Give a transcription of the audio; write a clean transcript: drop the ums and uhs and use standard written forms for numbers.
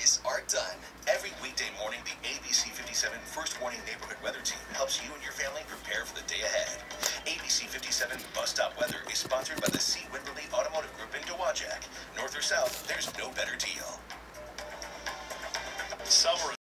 days are done. Every weekday morning, the ABC 57 First Warning Neighborhood Weather Team helps you and your family prepare for the day ahead. ABC 57 Bus Stop Weather is sponsored by the C. Wimberley Automotive Group in Dowagiac. North or south, there's no better deal. Summer